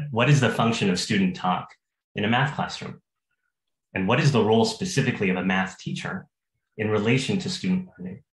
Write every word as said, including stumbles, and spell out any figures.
what is the function of student talk in a math classroom? And what is the role specifically of a math teacher in relation to student learning?